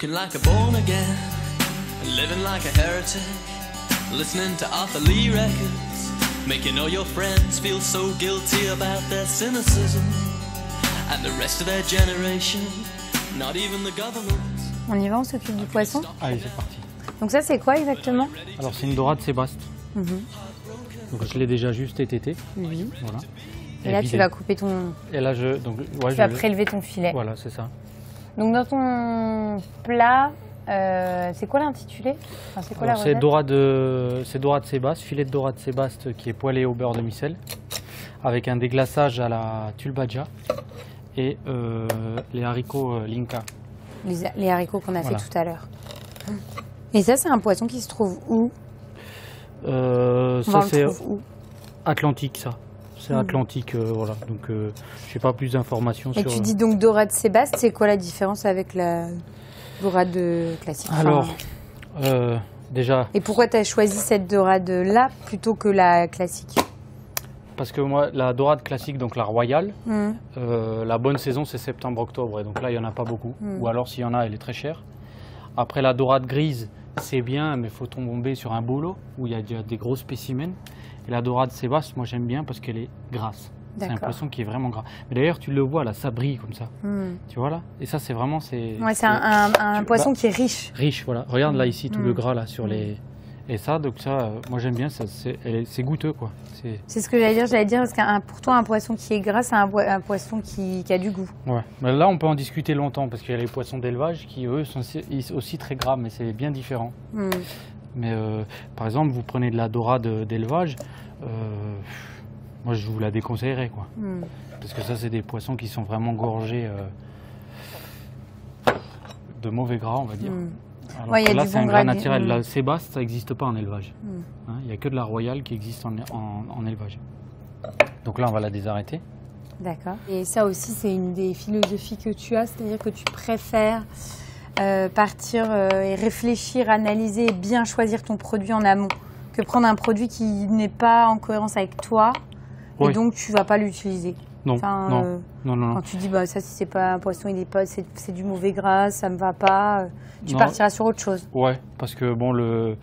Looking like a born again, living like a heretic, listening to Arthur Lee records, making all your friends feel so guilty about their cynicism, and the rest of their generation, not even the government. On y va, on s'occupe du poisson. Allez, c'est parti. Donc ça, c'est quoi exactement? Alors, c'est une dorade sébaste. Donc, je l'ai déjà juste étété. Oui. Voilà. Et là, tu vas couper ton... Et là, tu vas prélever ton filet. Voilà, c'est ça. Donc, dans ton plat, c'est quoi l'intitulé? Enfin, c'est quoi la recette? C'est dorade sébaste, filet de dorade sébaste qui est poêlé au beurre de micelle, avec un déglaçage à la tulbadja et les haricots linka. Les haricots qu'on a fait tout à l'heure. Et ça, c'est un poisson qui se trouve où? Ça, c'est Atlantique, ça. C'est Atlantique, voilà. Donc, je n'ai pas plus d'informations sur... Et tu dis donc dorade sébaste, c'est quoi la différence avec la dorade classique? Alors, déjà... Et pourquoi tu as choisi cette dorade-là plutôt que la classique? Parce que moi, la dorade classique, donc la royale, la bonne saison, c'est septembre-octobre. Et donc là, il n'y en a pas beaucoup. Ou alors, s'il y en a, elle est très chère. Après, la dorade grise, c'est bien, mais il faut tomber sur un bolo où il y a des gros spécimens. Et la dorade sébaste, moi j'aime bien parce qu'elle est grasse. C'est un poisson qui est vraiment gras. Mais d'ailleurs, tu le vois là, ça brille comme ça. Tu vois là? Et ça, c'est vraiment... Ouais, c'est un poisson qui est riche. Riche, voilà. Regarde là, ici, tout le gras là sur les... Et ça, donc ça, moi j'aime bien, c'est goûteux quoi. C'est ce que j'allais dire parce que pour toi, un poisson qui est gras, c'est un poisson qui a du goût. Ouais, mais là on peut en discuter longtemps parce qu'il y a les poissons d'élevage qui eux sont aussi très gras, mais c'est bien différent. Mais par exemple, vous prenez de la dorade d'élevage, moi je vous la déconseillerais quoi. Parce que ça, c'est des poissons qui sont vraiment gorgés de mauvais gras, on va dire. Alors que là, c'est un gras naturel. La sébaste, ça n'existe pas en élevage. Il n'y a que de la royale qui existe en élevage. Donc là, on va la désarrêter. D'accord. Et ça aussi, c'est une des philosophies que tu as, c'est-à-dire que tu préfères partir et réfléchir, analyser et bien choisir ton produit en amont, que prendre un produit qui n'est pas en cohérence avec toi, et donc tu ne vas pas l'utiliser. Non, non. Quand tu dis ça, si c'est pas un poisson, c'est du mauvais gras, ça me va pas, tu partiras sur autre chose. Ouais, parce que bon, le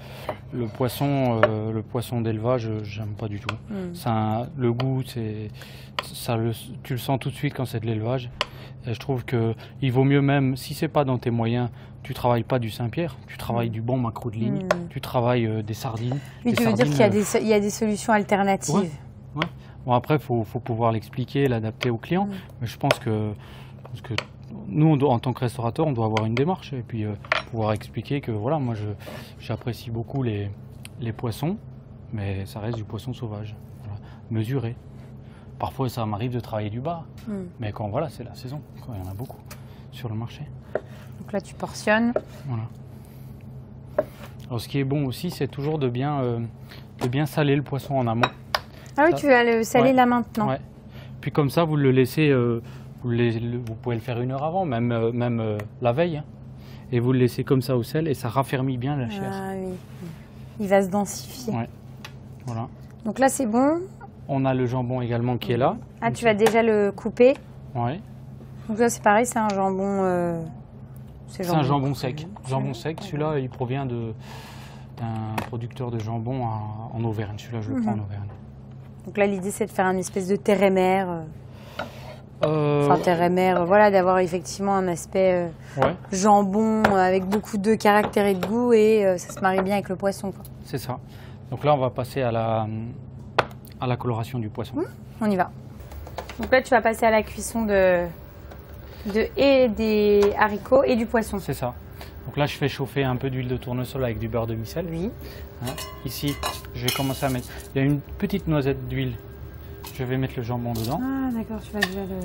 poisson d'élevage, j'aime pas du tout. Le goût, tu le sens tout de suite quand c'est de l'élevage. Et je trouve que il vaut mieux, même si c'est pas dans tes moyens, tu travailles pas du Saint-Pierre, tu travailles du bon maquereau de ligne, tu travailles des sardines. Oui, tu veux dire qu'il y a des solutions alternatives. Ouais. Bon, après, il faut pouvoir l'expliquer, l'adapter au client. Mais je pense que nous, en tant que restaurateur, on doit avoir une démarche et puis pouvoir expliquer que voilà, moi, j'apprécie beaucoup les poissons, mais ça reste du poisson sauvage, mesuré. Parfois, ça m'arrive de travailler du bar, mais quand voilà, c'est la saison, quand il y en a beaucoup sur le marché. Donc là, tu portionnes. Voilà. Alors, ce qui est bon aussi, c'est toujours de bien saler le poisson en amont. Ah oui, tu vas le saler là maintenant. Ouais. Puis comme ça, vous le laissez, vous pouvez le faire 1 heure avant, même la veille. Hein, et vous le laissez comme ça au sel et ça raffermit bien la chair. Ah oui. Il va se densifier. Ouais. Voilà. Donc là, c'est bon. On a le jambon également qui est là. Ah, tu vas déjà le couper. Ouais. Donc là, c'est pareil, c'est un jambon... c'est un jambon sec. Jambon sec, celui-là, il provient d'un producteur de jambon en Auvergne. Celui-là, je le prends en Auvergne. Donc là, l'idée, c'est de faire une espèce de terre-et-mer. Enfin, terre-et-mer, voilà, d'avoir effectivement un aspect jambon avec beaucoup de caractère et de goût et ça se marie bien avec le poisson. C'est ça. Donc là, on va passer à la coloration du poisson. On y va. Donc là, tu vas passer à la cuisson et des haricots et du poisson. C'est ça. Donc là, je fais chauffer un peu d'huile de tournesol avec du beurre de micelle. Oui. Ici, je vais commencer à mettre... Il y a une petite noisette d'huile. Je vais mettre le jambon dedans. Ah, d'accord, tu vas déjà le...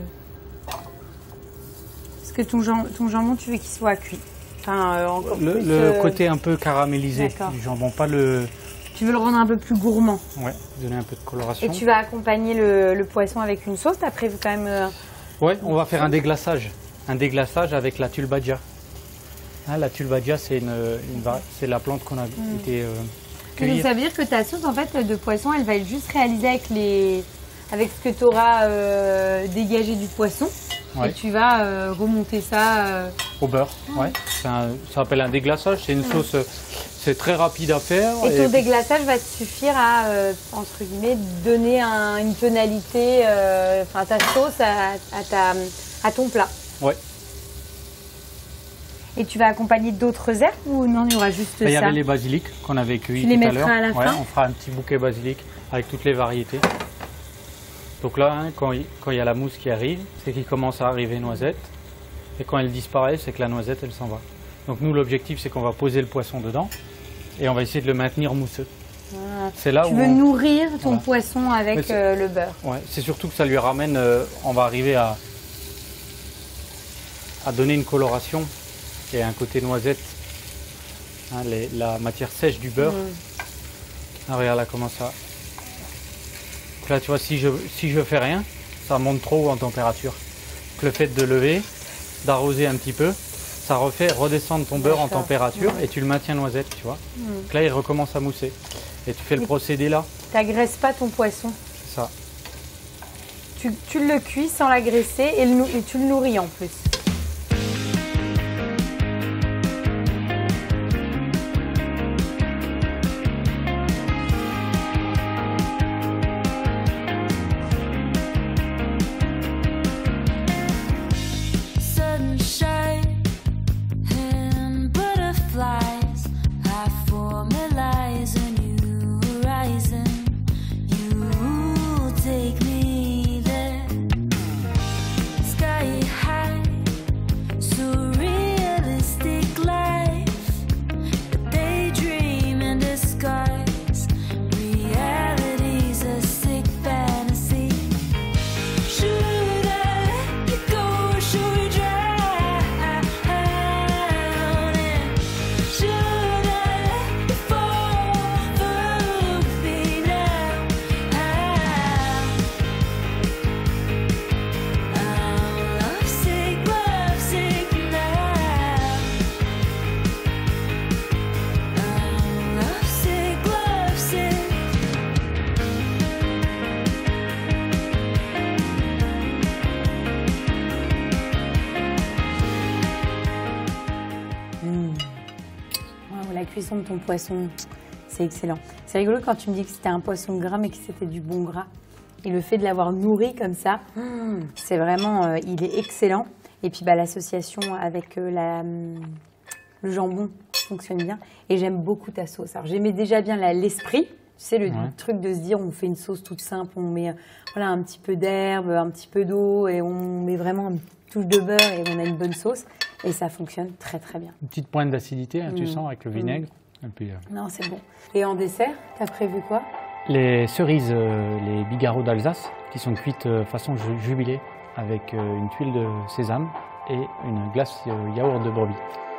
Parce que ton jambon, tu veux qu'il soit cuit. Enfin, encore plus... Le côté un peu caramélisé du jambon, pas le... Tu veux le rendre un peu plus gourmand. Ouais, donner un peu de coloration. Et tu vas accompagner le poisson avec une sauce. T'as prévu quand même... Ouais, on va faire un déglaçage. Un déglaçage avec la tulbadja. Hein, la tulbadja, c'est la plante qu'on a été cueillir. Donc ça veut dire que ta sauce en fait, de poisson, elle va être juste réalisée avec avec ce que tu auras dégagé du poisson. Ouais. Et tu vas remonter ça. Au beurre, ouais. Ça s'appelle un déglaçage. C'est une sauce, c'est très rapide à faire. Et ton déglaçage va te suffire à, entre guillemets, donner une tonalité, à ta sauce, à ton plat. Ouais. Et tu vas accompagner d'autres herbes ou non, il y aura juste ça? Il y avait les basiliques qu'on avait cueillis tout à l'heure. Tu les mettras à à la fin? On fera un petit bouquet basilic avec toutes les variétés. Donc là, hein, quand il y a la mousse qui arrive, c'est qu'il commence à arriver noisette. Et quand elle disparaît, c'est que la noisette, elle s'en va. Donc nous, l'objectif, c'est qu'on va poser le poisson dedans et on va essayer de le maintenir mousseux. Ah. C'est là tu où veux nourrir ton voilà. poisson avec le beurre. Ouais, c'est surtout que ça lui ramène, on va arriver à donner une coloration et un côté noisette, hein, la matière sèche du beurre. Ah, regarde là comment ça. Donc là tu vois, si je fais rien, ça monte trop en température. Donc, le fait de lever, d'arroser un petit peu, ça refait redescendre ton beurre en température et tu le maintiens noisette, tu vois. Donc là il recommence à mousser. Et tu fais le procédé là. T'agresses pas ton poisson. C'est ça. Tu le cuis sans l'agresser et tu le nourris en plus. La cuisson de ton poisson, c'est excellent. C'est rigolo quand tu me dis que c'était un poisson gras mais que c'était du bon gras. Et le fait de l'avoir nourri comme ça, c'est vraiment, il est excellent. Et puis l'association avec le jambon fonctionne bien. Et j'aime beaucoup ta sauce. Alors j'aimais déjà bien l'esprit. Tu sais, le truc de se dire, on fait une sauce toute simple, on met voilà, un petit peu d'herbe, un petit peu d'eau et on met vraiment une touche de beurre et on a une bonne sauce. Et ça fonctionne très très bien. Une petite pointe d'acidité, hein, tu sens, avec le vinaigre. Et puis, non, c'est bon. Et en dessert, t'as prévu quoi? Les cerises, les bigarreaux d'Alsace, qui sont cuites façon jubilée, avec une tuile de sésame et une glace yaourt de brebis.